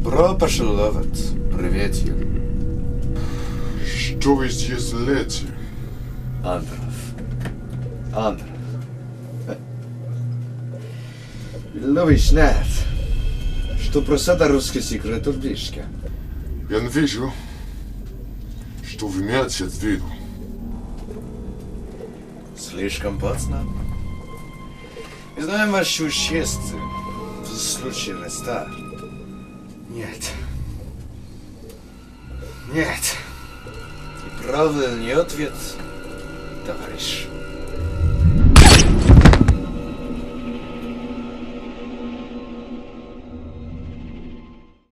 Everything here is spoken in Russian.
Добро пожаловать, приветель. Что вы здесь делаете? Андров. Вы знает, что просто русский секрет близко. Я не вижу, что вы имеете в виду. Слишком поздно. Не знаем ваши чести в случае места. Нет. И правильный ответ, товарищ.